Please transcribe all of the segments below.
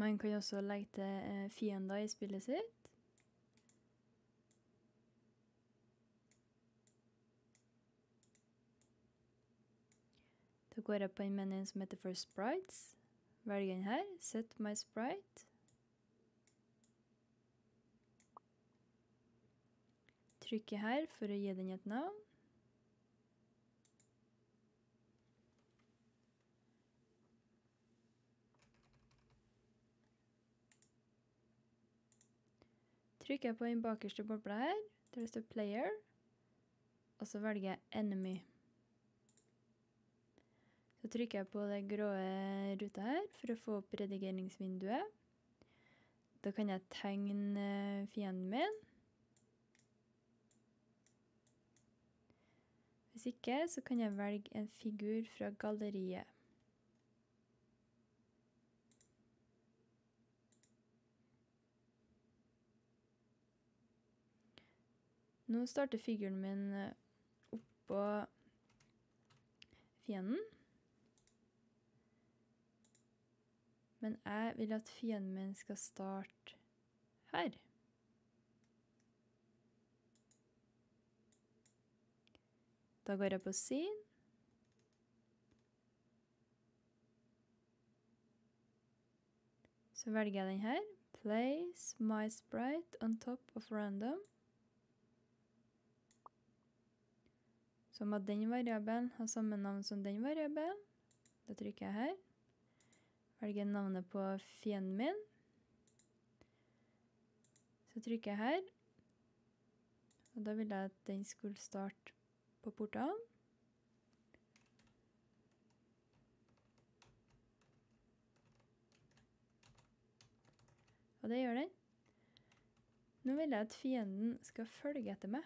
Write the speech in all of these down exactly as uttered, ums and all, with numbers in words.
Man kan også legge til fiender i spillet sitt. Da går jeg på en menyen som heter for Sprites. Velger den her, Set my sprite. Trykker her for å gi den et navn. Trykker jeg på den bakerste bobla her, der det står Player, og så velger jeg Enemy. Så trykker jeg på det grå ruta her for å få opp redigeringsvinduet. Da kan jeg tegne fienden min. Hvis ikke, så kan jeg velge en figur fra galleriet. Nå starter figuren min oppå fienden. Men jeg vil at fienden min skal starte her. Da går jeg på Scene. Så velger jeg den her. Place my sprite on top of random. Som at den variabelen har samme navn som den variabelen. Da trykker jeg her. Velger navnet på fienden min. Så trykker jeg her. Og da vil jeg at den skulle starte på portalen. Og det gjør den. Nå vil jeg at fienden skal følge etter meg.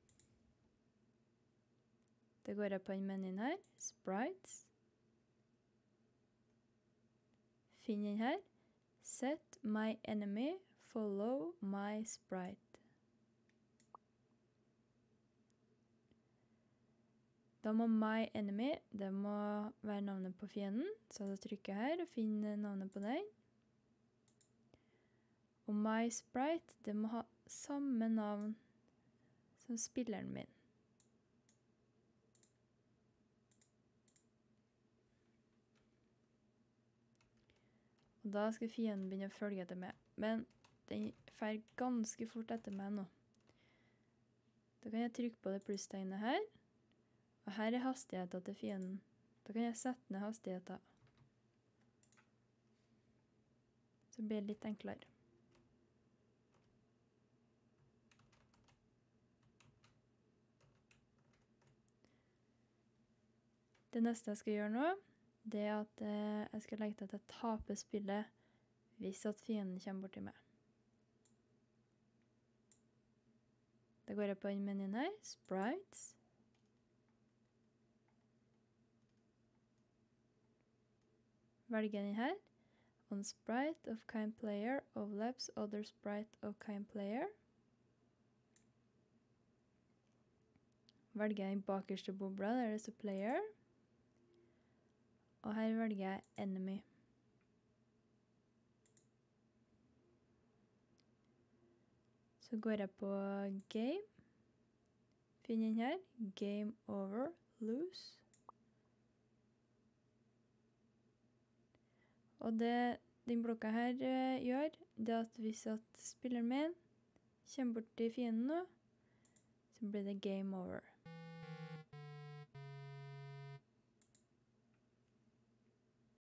Da går jeg på den menyen her, Sprites. Finn den her. Set my enemy, follow my sprite. Da må my enemy, det må være navnet på fienden, så da trykker jeg her og finner navnet på den. Og my sprite, det må ha samme navn som spilleren min. Og da skal fienden begynne å følge etter meg, men den fer ganske fort etter meg nå. Da kan jeg trykke på det plusstegnet her, og her er hastigheten til fienden. Da kan jeg sette ned hastigheten. Så blir det litt enklere. Det neste jeg skal gjøre nå, det er at eh, jeg skal legge til at jeg taper spillet hvis at fienden kommer bort til meg. Da går jeg på den menyen her, Sprites. Velger den her. On sprite of kind player overlaps other sprite of kind player. Velger jeg den bakerste bobla der det står player. Og her velger jeg enemy. Så går jeg på game. Finner den her. Game over, lose. Og det den blokka her uh, gjør, det er at hvis at spilleren min kommer bort til fienden nå, så blir det game over.